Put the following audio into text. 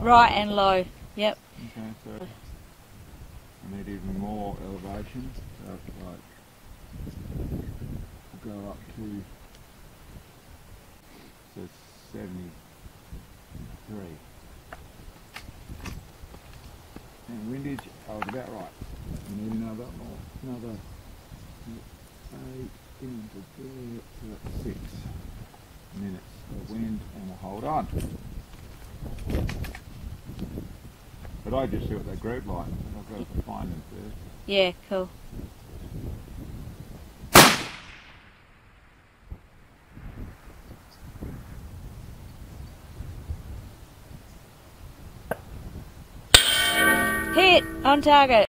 Right and low. Yep. Okay, so I need even more elevation. So like go up to 73. And windage, I was about right. We need another 8 into 6 minutes of wind, and we'll hold on. But I just see what they group like. I've got to find them first. Yeah, cool. Hit on target.